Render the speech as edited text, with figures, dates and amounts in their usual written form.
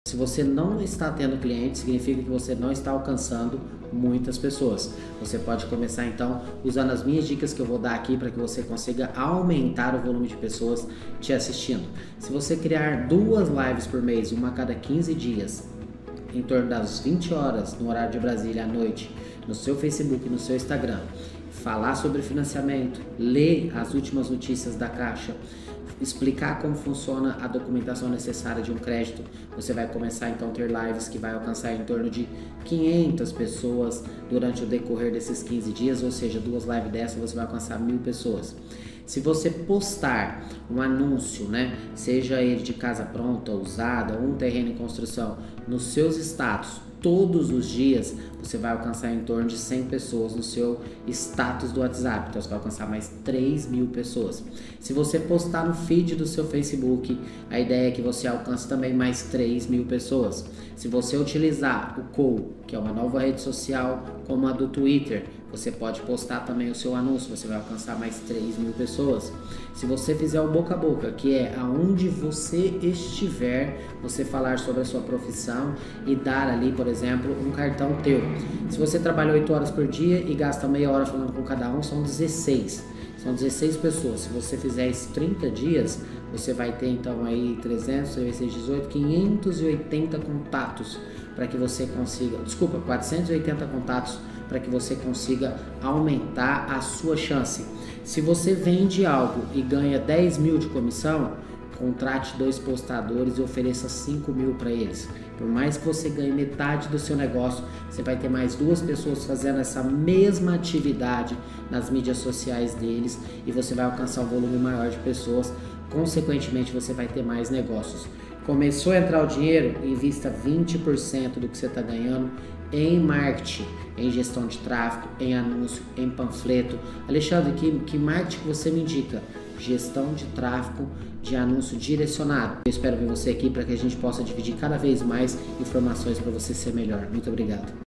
Se você não está tendo clientes, significa que você não está alcançando muitas pessoas. Você pode começar então usando as minhas dicas que eu vou dar aqui para que você consiga aumentar o volume de pessoas te assistindo. Se você criar 2 lives por mês, uma a cada 15 dias, em torno das 20 horas no horário de Brasília à noite, no seu Facebook e no seu Instagram, falar sobre financiamento, ler as últimas notícias da Caixa, explicar como funciona a documentação necessária de um crédito, você vai começar então a ter lives que vai alcançar em torno de 500 pessoas durante o decorrer desses 15 dias, ou seja, 2 lives dessas você vai alcançar 1000 pessoas. Se você postar um anúncio, né, seja ele de casa pronta, usada ou um terreno em construção, nos seus status todos os dias, você vai alcançar em torno de 100 pessoas no seu status do WhatsApp. Então você vai alcançar mais 3.000 pessoas. Se você postar no feed do seu Facebook, a ideia é que você alcance também mais 3.000 pessoas. Se você utilizar o Call, que é uma nova rede social como a do Twitter, você pode postar também o seu anúncio, você vai alcançar mais 3.000 pessoas. Se você fizer o boca a boca, que é aonde você estiver, você falar sobre a sua profissão e dar ali, por exemplo, um cartão teu. Se você trabalha 8 horas por dia e gasta meia hora falando com cada um, são 16. São 16 pessoas. Se você fizer isso 30 dias, você vai ter então aí 300, 18, 580 contatos para que você consiga, 480 contatos para que você consiga aumentar a sua chance. Se você vende algo e ganha 10.000 de comissão, contrate 2 postadores e ofereça 5.000 para eles. Por mais que você ganhe metade do seu negócio, você vai ter mais 2 pessoas fazendo essa mesma atividade nas mídias sociais deles e você vai alcançar um volume maior de pessoas. Consequentemente, você vai ter mais negócios. Começou a entrar o dinheiro, invista 20% do que você está ganhando em marketing, em gestão de tráfego, em anúncio, em panfleto. Alexandre, que marketing você me indica? Gestão de tráfego, de anúncio direcionado. Eu espero ver você aqui para que a gente possa dividir cada vez mais informações para você ser melhor. Muito obrigado.